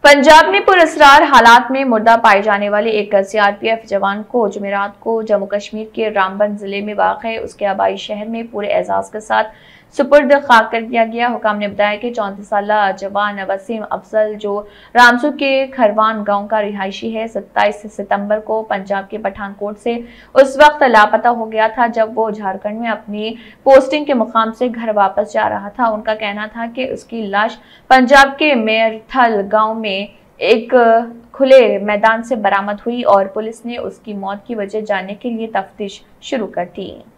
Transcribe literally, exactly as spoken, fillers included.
पंजाब में पुरअसरार हालात में मुर्दा पाए जाने वाले एक सीआरपीएफ जवान को जुमेरात को जम्मू कश्मीर के रामबन जिले में वाक़ उसके आबाई शहर में पूरे एजाज के साथ सुपुर्द खाक कर दिया गया। हुकाम ने बताया कि चौंतीस साल जवान वसीम अफजल जो रामसू के खरवान गांव का रिहायशी है, सत्ताईस सितंबर को पंजाब के पठानकोट से उस वक्त लापता हो गया था जब वो झारखंड में अपनी पोस्टिंग के मुकाम से घर वापस जा रहा था। उनका कहना था कि उसकी लाश पंजाब के मेरथल गांव में एक खुले मैदान से बरामद हुई और पुलिस ने उसकी मौत की वजह जानने के लिए तफ्तीश शुरू कर दी।